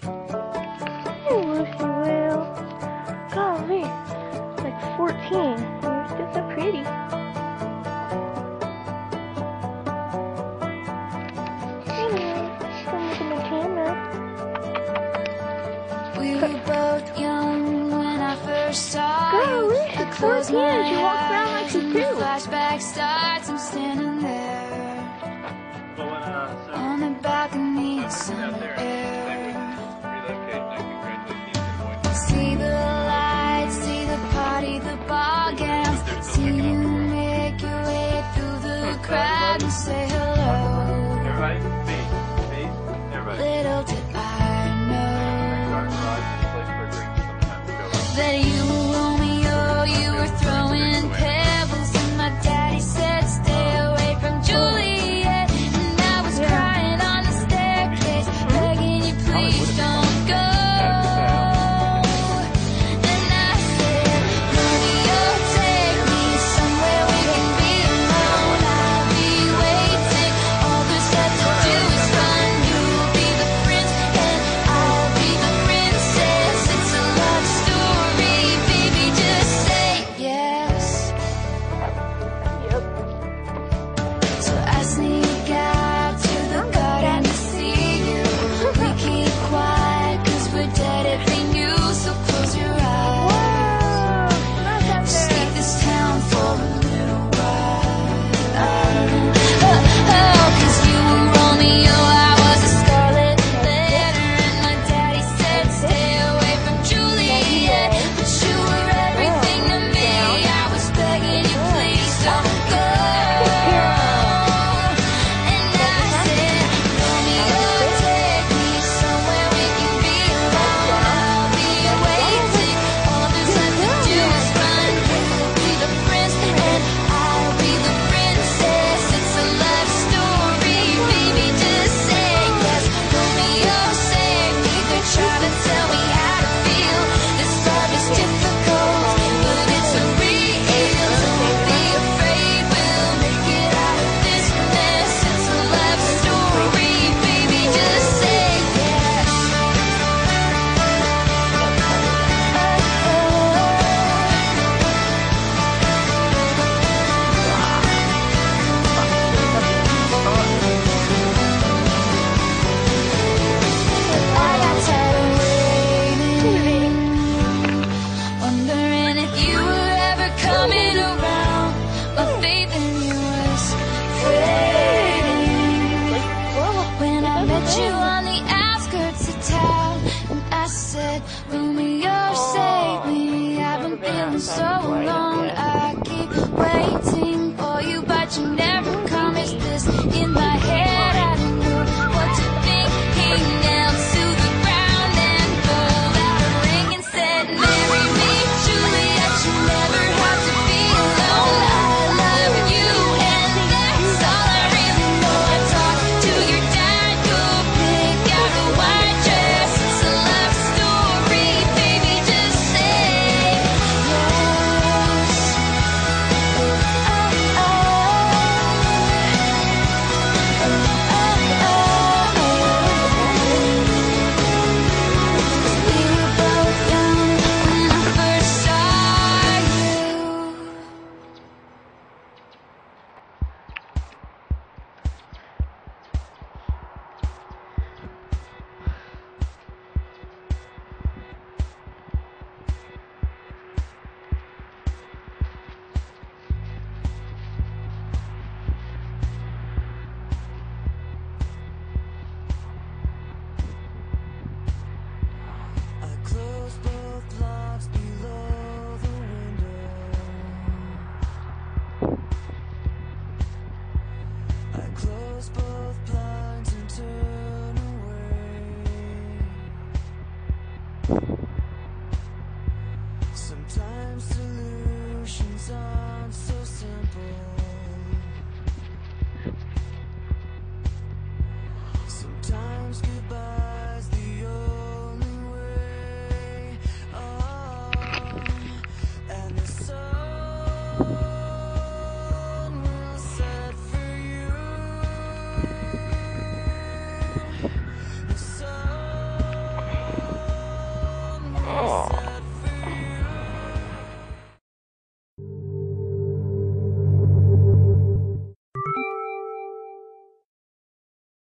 Hey, Lucy Will. Golly, like 14. You're still so pretty. We were both young when I first saw Girl, you. she's 14. She walks around like she's 2. Flashback starts, I'm standing there on the balcony in summer air. See the lights, see the party, the ball gowns. See you make your way through the crowd and say hello. Little did I know that you were Romeo, you were throwing pebbles, and my daddy said stay away from Juliet, and I was crying on the staircase, begging you please don't go. And I said, Romeo, take me somewhere we can be alone. I'll be waiting, all there's left to do is run. You'll be the prince and I'll be the princess. It's a love story, baby, just say yes. Yep. So I sneak out to the garden to see you. We keep quiet cause we're dead if they knew. So close your eyes, just leave this town for a little while. Cause you were Romeo, I was a scarlet letter, and my daddy said stay away from Juliet, but you were everything to me. I was begging you please don't go. And I said, Romeo, take me somewhere we can be alone. I'll be waiting, all there's left to do is run. You'll be the prince and I'll be the princess. It's a love story, baby, just say yes. Romeo, save me, they're trying to tell me how to feel. This love is difficult, but it's real. Don't be afraid, we'll make it out of this mess. It's a love story, baby, just say yes. I got tired of waiting, wondering if you were ever coming around. My faith in you was fading when I met you on the outskirts of town, and I said, Romeo, save me. I've been feeling so alone. I keep waiting for you, but you never come. Is this in my head? I don't know what to think. He knelt to the ground and pulled out a ring and said, marry me, Juliet. You never have to be alone. I love you, and that's all I really know. I talked to your dad, go pick out a white dress. It's a love story, baby, just say yes. We were both young when I first saw you. I close both locks below the window. I close both